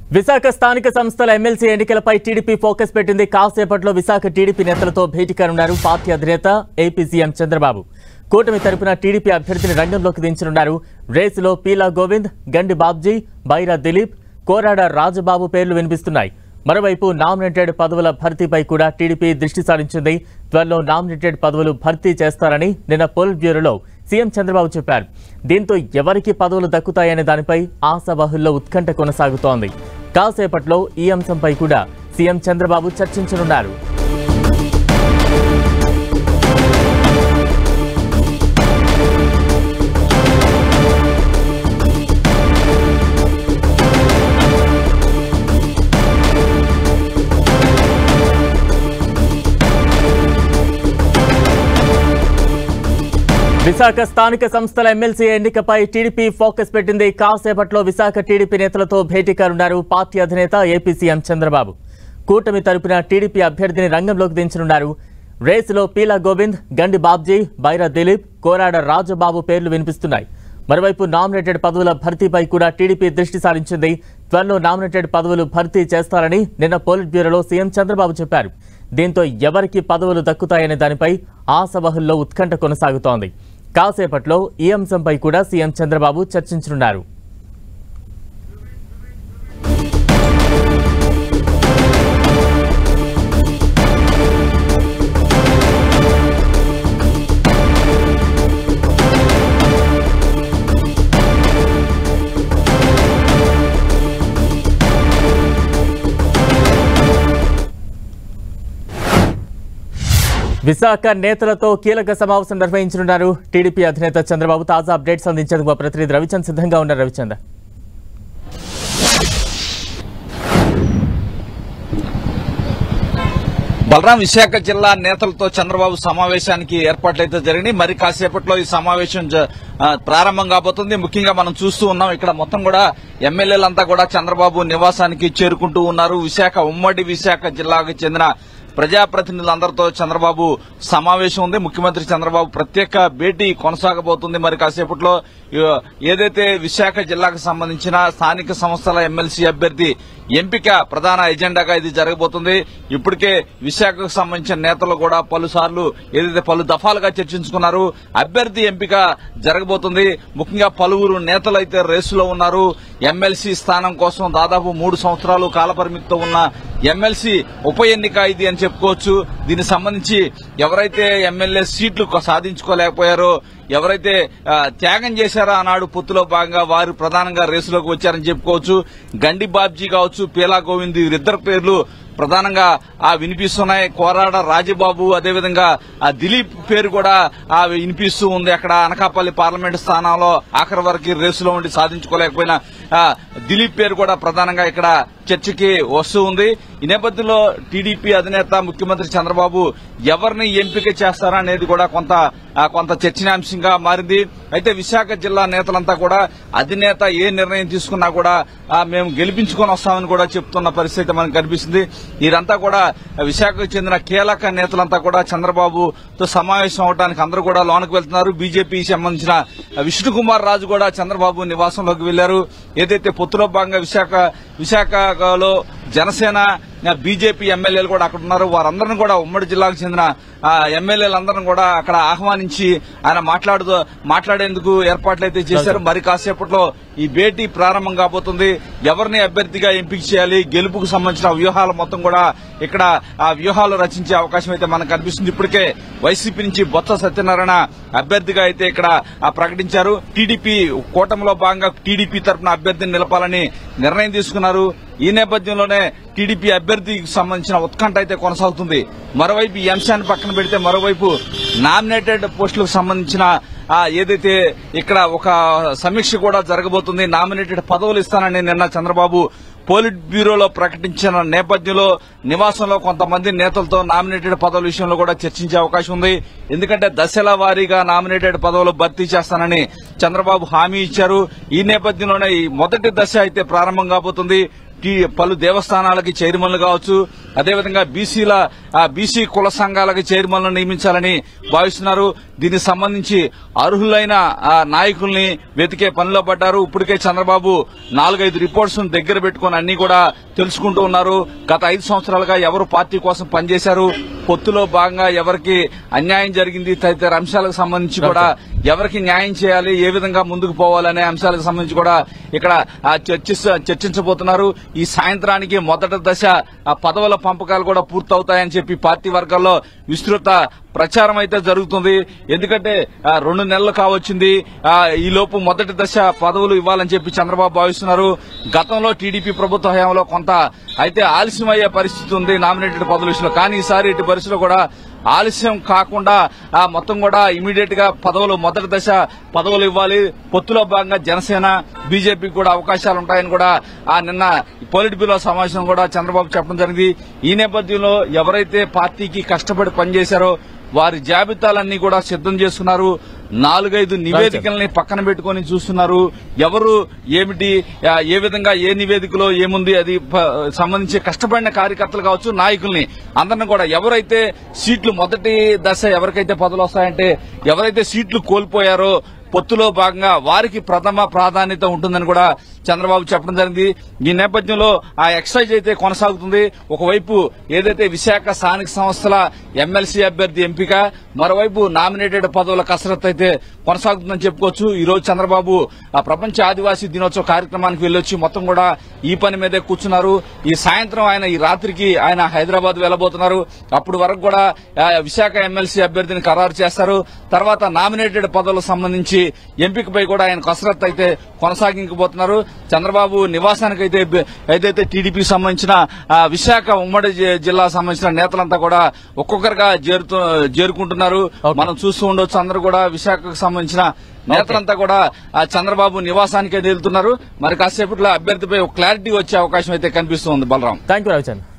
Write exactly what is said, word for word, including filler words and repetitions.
విశాఖ స్థానిక సంస్థల ఎమ్మెల్సీ ఎన్నికలపై టీడీపీ ఫోకస్ పెట్టింది. కాసేపట్లో విశాఖ టీడీపీ నేతలతో భేటీ కానున్నారు పార్టీ అధినేత ఏపీ సీఎం చంద్రబాబు. కూటమి తరపున టీడీపీ అభ్యర్థిని రంగంలోకి దించనున్నారు. రేసులో పీలా గోవింద్, గండి బాబ్జీ, బైరా దిలీప్, కోరాడ రాజబాబు పేర్లు వినిపిస్తున్నాయి. మరోవైపు నామినేటెడ్ పదవుల భర్తీపై కూడా టీడీపీ దృష్టి సారించింది. త్వరలో నామినేటెడ్ పదవులు భర్తీ చేస్తారని నిన్న పోలిట్ బ్యూరోలో సీఎం చంద్రబాబు చెప్పారు. దీంతో ఎవరికి పదవులు దక్కుతాయనే దానిపై ఆశావాహుల్లో ఉత్కంఠ కొనసాగుతోంది. కాసేపట్లో ఈ అంశంపై కూడా సీఎం చంద్రబాబు చర్చించనున్నారు. విశాఖ స్థానిక సంస్థల ఎమ్మెల్సీ ఎన్నికపై టీడీపీ ఫోకస్ పెట్టింది. కాసేపట్లో విశాఖ టీడీపీ నేతలతో భేటీ కానున్నారు పార్టీ అధినేత ఏపీ సీఎం చంద్రబాబు. కూటమి తరపున టీడీపీ అభ్యర్థిని రంగంలోకి దించనున్నారు. రేసులో పీలా గోవింద్, గండి బాబ్జీ, బైరా దిలీప్, కోరాడ రాజబాబు పేర్లు వినిపిస్తున్నాయి. మరోవైపు నామినేటెడ్ పదవుల భర్తీపై కూడా టీడీపీ దృష్టి సారించింది. త్వరలో నామినేటెడ్ పదవులు భర్తీ చేస్తారని నిన్న పోలిట్ బ్యూరోలో సీఎం చంద్రబాబు చెప్పారు. దీంతో ఎవరికి పదవులు దక్కుతాయనే దానిపై ఆశావాహుల్లో ఉత్కంఠ కొనసాగుతోంది. కాసేపట్లో ఈ అంశంపై కూడా సీఎం చంద్రబాబు చర్చించనున్నారు. విశాఖ నేతలతో కీలక సమావేశం నిర్వహించనున్నారు టీడీపీ అధినేత చంద్రబాబు. తాజా అప్డేట్స్ అందించేందుకు మా ప్రతినిధి రవిచంద్ సిద్ధంగా ఉన్నారు. రవిచంద్, బలరాం, విశాఖ జిల్లా నేతలతో చంద్రబాబు సమావేశానికి ఏర్పాట్లయితే జరిగినాయి. మరి కాసేపట్లో ఈ సమావేశం ప్రారంభం కాబోతుంది. ముఖ్యంగా మనం చూస్తూ ఉన్నాం, ఇక్కడ మొత్తం కూడా ఎమ్మెల్యేలంతా కూడా చంద్రబాబు నివాసానికి చేరుకుంటూ ఉన్నారు. విశాఖ ఉమ్మడి విశాఖ జిల్లాకు చెందిన ప్రజాప్రతినిధులందరితో చంద్రబాబు సమావేశం ఉంది. ముఖ్యమంత్రి చంద్రబాబు ప్రత్యేక భేటీ కొనసాగబోతుంది. మరి కాసేపట్లో ఏదైతే విశాఖ జిల్లాకు సంబంధించిన స్థానిక సంస్థల ఎమ్మెల్సీ అభ్యర్థి ఎంపిక ప్రధాన ఎజెండాగా ఇది జరగబోతుంది. ఇప్పటికే విశాఖకు సంబంధించిన నేతలు కూడా పలుసార్లు ఏదైతే పలు దఫాలుగా చర్చించుకున్నారు. అభ్యర్థి ఎంపిక జరగబోతుంది. ముఖ్యంగా పలువురు నేతలు అయితే రేసులో ఉన్నారు. ఎమ్మెల్సీ స్థానం కోసం దాదాపు మూడు సంవత్సరాలు కాలపరిమితితో ఉన్న ఎమ్మెల్సీ ఉప ఎన్నిక ఇది అని చెప్పుకోవచ్చు. దీనికి సంబంధించి ఎవరైతే ఎమ్మెల్యే సీట్లు సాధించుకోలేకపోయారో, ఎవరైతే త్యాగం చేశారో ఆనాడు పొత్తులో భాగంగా వారు ప్రధానంగా రేసులోకి వచ్చారని చెప్పుకోవచ్చు. గండి బాబ్జీ కావచ్చు, పీలా గోవింద్, వీరిద్దరు పేర్లు ప్రధానంగా ఆ వినిపిస్తున్నాయి. కోరాడ రాజబాబు, అదేవిధంగా ఆ దిలీప్ పేరు కూడా ఆ వినిపిస్తూ ఉంది. అక్కడ అనకాపల్లి పార్లమెంటు స్థానంలో ఆఖరి వరకు రేసులో ఉండి సాధించుకోలేకపోయిన దిలీప్ పేరు కూడా ప్రధానంగా ఇక్కడ చర్చకి వస్తూ ఉంది. ఈ నేపథ్యంలో టీడీపీ అధినేత ముఖ్యమంత్రి చంద్రబాబు ఎవరిని ఎంపిక చేస్తారా అనేది కూడా కొంత కొంత చర్చనీయాంశంగా మారింది. అయితే విశాఖ జిల్లా నేతలంతా కూడా అధినేత ఏ నిర్ణయం తీసుకున్నా కూడా మేము గెలిపించుకొని వస్తామని కూడా చెప్తున్న పరిస్థితి మనకు కనిపిస్తుంది. వీరంతా కూడా విశాఖకు చెందిన కీలక నేతలంతా కూడా చంద్రబాబుతో సమావేశం అవడానికి అందరూ కూడా లోనికి వెళ్తున్నారు. బీజేపీ సంబంధించిన విష్ణుకుమార్ రాజు కూడా చంద్రబాబు నివాసంలోకి వెళ్లారు. ఏదైతే పొత్తులో భాగంగా విశాఖ విశాఖలో జనసేన బీజేపీ ఎమ్మెల్యేలు కూడా అక్కడ ఉన్నారు. వారందరినీ కూడా ఉమ్మడి జిల్లాకు చెందిన ఎమ్మెల్యేలందరినీ కూడా అక్కడ ఆహ్వానించి ఆయన మాట్లాడుతూ మాట్లాడేందుకు ఏర్పాట్లయితే చేశారు. మరి కాసేపట్లో ఈ భేటీ ప్రారంభం కాబోతుంది. ఎవరిని అభ్యర్థిగా ఎంపిక చేయాలి, గెలుపుకు సంబంధించిన వ్యూహాలు మొత్తం కూడా ఇక్కడ ఆ వ్యూహాలు రచించే అవకాశం అయితే మనకు కనిపిస్తుంది. ఇప్పటికే వైసీపీ నుంచి బొత్స సత్యనారాయణ అభ్యర్థిగా అయితే ఇక్కడ ప్రకటించారు. టీడీపీ కూటమిలో భాగంగా టీడీపీ తరఫున అభ్యర్థిని నిలపాలని నిర్ణయం తీసుకున్నారు. ఈ నేపథ్యంలోనే టీడీపీ అభ్యర్థికి సంబంధించిన ఉత్కంఠ అయితే కొనసాగుతుంది. మరోవైపు ఈ అంశాన్ని పక్కన పెడితే మరోవైపు నామినేటెడ్ పోస్టులకు సంబంధించిన ఏదైతే ఇక్కడ ఒక సమీక్ష కూడా జరగబోతుంది. నామినేటెడ్ పదవులు ఇస్తానని నిన్న చంద్రబాబు పోలిట్ బ్యూరోలో ప్రకటించిన నేపథ్యంలో నివాసంలో కొంతమంది నేతలతో నామినేటెడ్ పదవుల విషయంలో కూడా చర్చించే అవకాశం ఉంది. ఎందుకంటే దశల వారీగా నామినేటెడ్ పదవులు భర్తీ చేస్తానని చంద్రబాబు హామీ ఇచ్చారు. ఈ నేపథ్యంలోనే ఈ మొదటి దశ అయితే ప్రారంభం కాబోతుంది. పలు దేవస్థానాలకి చైర్మన్లు కావచ్చు, అదేవిధంగా బీసీల బీసీ కుల సంఘాలకి చైర్మన్లు నియమించాలని భావిస్తున్నారు. దీనికి సంబంధించి అర్హులైన నాయకుల్ని వెతికే పనిలో పడ్డారు. ఇప్పటికే చంద్రబాబు నాలుగైదు రిపోర్ట్స్ దగ్గర పెట్టుకుని అన్ని కూడా తెలుసుకుంటూ ఉన్నారు. గత ఐదు సంవత్సరాలుగా ఎవరు పార్టీ కోసం పనిచేశారు, పొత్తులో భాగంగా ఎవరికి అన్యాయం జరిగింది తదితర అంశాలకు సంబంధించి కూడా ఎవరికి న్యాయం చేయాలి, ఏ విధంగా ముందుకు పోవాలనే అంశాలకు సంబంధించి కూడా ఇక్కడ చర్చించబోతున్నారు. ఈ సాయంత్రానికి మొదటి దశ పదవుల పంపకాలు కూడా పూర్తవుతాయని చెప్పి పార్టీ వర్గాల్లో విస్తృత ప్రచారం అయితే జరుగుతుంది. ఎందుకంటే రెండు నెలలు కావచ్చింది, ఈ లోపు మొదటి దశ పదవులు ఇవ్వాలని చెప్పి చంద్రబాబు భావిస్తున్నారు. గతంలో టీడీపీ ప్రభుత్వ హయాంలో కొంత అయితే ఆలస్యమయ్యే పరిస్థితి ఉంది నామినేటెడ్ పదవుల విషయంలో. కానీ ఈసారి ఇటు పరిస్థితిలో కూడా ఆలస్యం కాకుండా మొత్తం కూడా ఇమీడియట్ గా పదవులు మొదటి దశ పదవులు ఇవ్వాలి. పొత్తులో భాగంగా జనసేన బీజేపీకి కూడా అవకాశాలు ఉంటాయని కూడా ఆ నిన్న పొలిట్ బ్యూరో సమావేశం కూడా చంద్రబాబు చెప్పడం జరిగింది. ఈ నేపథ్యంలో ఎవరైతే పార్టీకి కష్టపడి పనిచేశారో వారి జాబితాలన్నీ కూడా సిద్దం చేస్తున్నారు. నాలుగైదు నివేదికల్ని పక్కన పెట్టుకుని చూస్తున్నారు. ఎవరు ఏమిటి, ఏ విధంగా ఏ నివేదికలో ఏముంది అది సంబంధించి కష్టపడిన కార్యకర్తలు కావచ్చు, నాయకుల్ని అందరిని కూడా ఎవరైతే సీట్లు మొదటి దశ ఎవరికైతే పదవులు వస్తాయంటే ఎవరైతే సీట్లు కోల్పోయారో పొత్తులో భాగంగా వారికి ప్రథమ ప్రాధాన్యత ఉంటుందని కూడా చంద్రబాబు చెప్పడం జరిగింది. ఈ నేపథ్యంలో ఆ ఎక్సైజ్ అయితే కొనసాగుతుంది. ఒకవైపు ఏదైతే విశాఖ స్థానిక సంస్థల ఎమ్మెల్సీ అభ్యర్థి ఎంపిక, మరోవైపు నామినేటెడ్ పదవుల కసరత్తు అయితే కొనసాగుతుందని చెప్పుకోవచ్చు. ఈ రోజు చంద్రబాబు ఆ ప్రపంచ ఆదివాసీ దినోత్సవ కార్యక్రమానికి వెళ్లొచ్చి మొత్తం కూడా ఈ పని మీదే కూర్చున్నారు. ఈ సాయంత్రం ఆయన ఈ రాత్రికి ఆయన హైదరాబాద్ వెళ్లబోతున్నారు. అప్పుడు వరకు కూడా విశాఖ ఎమ్మెల్సీ అభ్యర్థిని ఖరారు చేస్తారు. తర్వాత నామినేటెడ్ పదవులకు సంబంధించి ఎంపికపై కూడా ఆయన కసరత్తు అయితే కొనసాగించబోతున్నారు. చంద్రబాబు నివాసానికి అయితే ఏదైతే టీడీపీకి సంబంధించిన విశాఖ ఉమ్మడి జిల్లా సంబంధించిన నేతలంతా కూడా ఒక్కొక్కరుగా చేరుకుంటున్నారు. మనం చూస్తూ ఉండొచ్చు. అందరూ కూడా విశాఖకు సంబంధించిన నేతలంతా కూడా చంద్రబాబు నివాసానికి వెళ్తున్నారు. మరి కాసేపట్లో అభ్యర్థిపై క్లారిటీ వచ్చే అవకాశం అయితే కనిపిస్తుంది. Balaram, thank you Ravichandra.